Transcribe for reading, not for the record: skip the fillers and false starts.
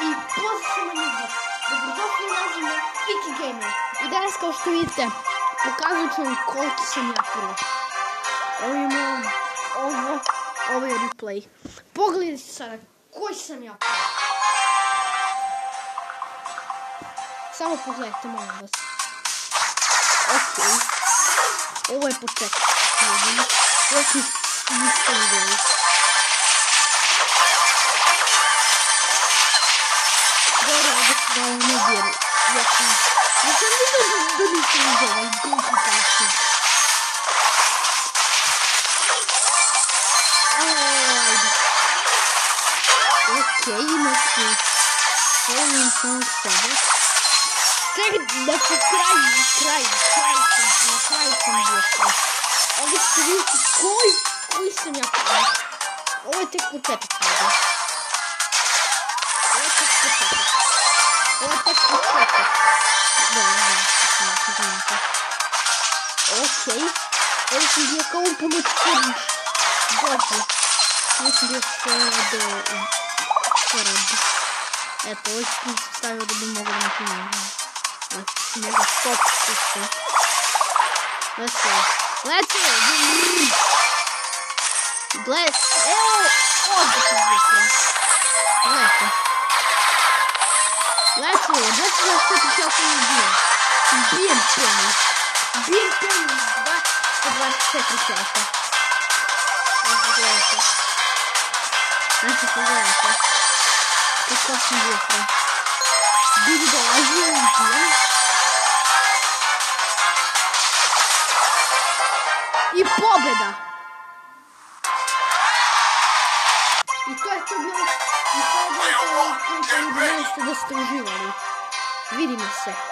I pozdrav svima ljudi, dobrodošli u naziv na Fiki Gamer. I danas kao što vidite, pokazat ću vam koliko sam ja pro. Evo imam ovo je replay. Pogledajte sada koji sam ja pro. Samo pogledajte, molim vas. Ok. Ovo je početak. Još niste vidjeli. Da ne vjeru. Ja sam vidio da nisam vidjela i komplikaciju. Ajde. Okej, znači. Volim sam sebe. Čekaj, da ću kraj sam bio. Ovdje ćete vidjeti koji sam ja kraj. Ovo je tek početak. Okej. Ovo sam bio kao pomoć crniš. Gođe. Nisam bio sve do poradi. Eto, ovo sam stavio da bi mogao da napravim. Znači, nego stop što. Let's go. Gledaj, evo, ovdje sam bio sve. Gledajte. Gledajte na što ti kako mi bijem. Bijem penis 24 sata. Znači pogledajte. Kako sam bio sve. Bili dolazio i bijem. I pobjeda. I to je to bilo. I to je bilo to da ste uživali. Vidimo se.